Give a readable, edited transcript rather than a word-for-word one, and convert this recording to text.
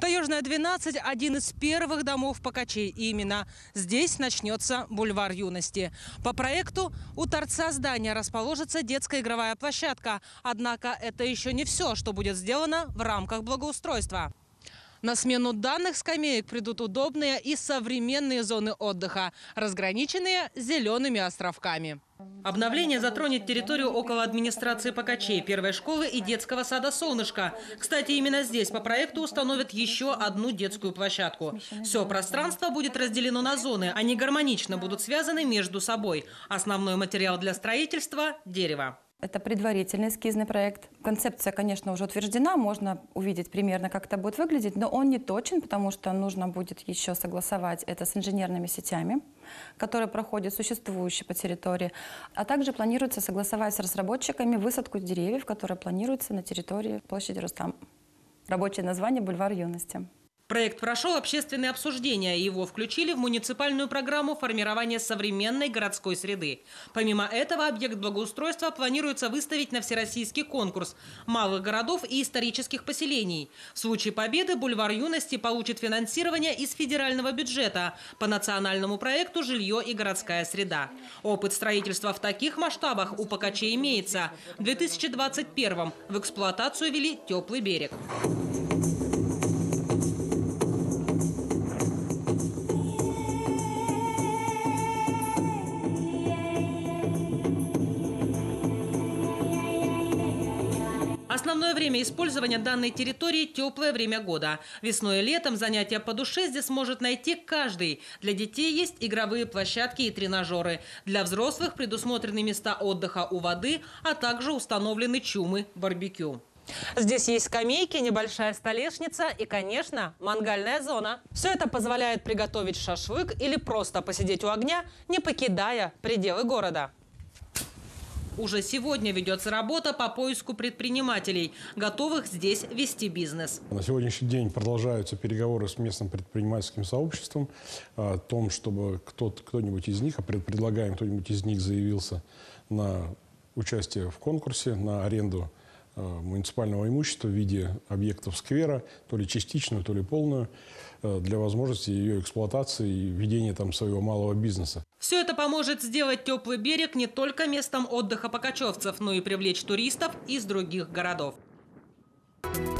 Таежная 12 – один из первых домов Покачей. И именно здесь начнется бульвар юности. По проекту у торца здания расположится детская игровая площадка. Однако это еще не все, что будет сделано в рамках благоустройства. На смену данных скамеек придут удобные и современные зоны отдыха, разграниченные зелеными островками. Обновление затронет территорию около администрации Покачей, первой школы и детского сада «Солнышко». Кстати, именно здесь по проекту установят еще одну детскую площадку. Все пространство будет разделено на зоны. Они гармонично будут связаны между собой. Основной материал для строительства – дерево. Это предварительный эскизный проект. Концепция, конечно, уже утверждена, можно увидеть примерно, как это будет выглядеть, но он не точен, потому что нужно будет еще согласовать это с инженерными сетями, которые проходят существующие по территории, а также планируется согласовать с разработчиками высадку деревьев, которые планируются на территории площади Рустам. Рабочее название – бульвар юности. Проект прошел общественные обсуждения. Его включили в муниципальную программу формирования современной городской среды. Помимо этого, объект благоустройства планируется выставить на всероссийский конкурс малых городов и исторических поселений. В случае победы бульвар юности получит финансирование из федерального бюджета по национальному проекту «Жилье и городская среда». Опыт строительства в таких масштабах у Покачей имеется. В 2021-м в эксплуатацию ввели «Теплый берег». Основное время использования данной территории – теплое время года. Весной и летом занятия по душе здесь может найти каждый. Для детей есть игровые площадки и тренажеры. Для взрослых предусмотрены места отдыха у воды, а также установлены чумы барбекю. Здесь есть скамейки, небольшая столешница и, конечно, мангальная зона. Все это позволяет приготовить шашлык или просто посидеть у огня, не покидая пределы города. Уже сегодня ведется работа по поиску предпринимателей, готовых здесь вести бизнес. На сегодняшний день продолжаются переговоры с местным предпринимательским сообществом о том, чтобы кто-нибудь из них, предлагаем, кто-нибудь из них заявился на участие в конкурсе, на аренду муниципального имущества в виде объектов сквера, то ли частичную, то ли полную, для возможности ее эксплуатации и ведения там своего малого бизнеса. Все это поможет сделать Теплый берег не только местом отдыха покачевцев, но и привлечь туристов из других городов.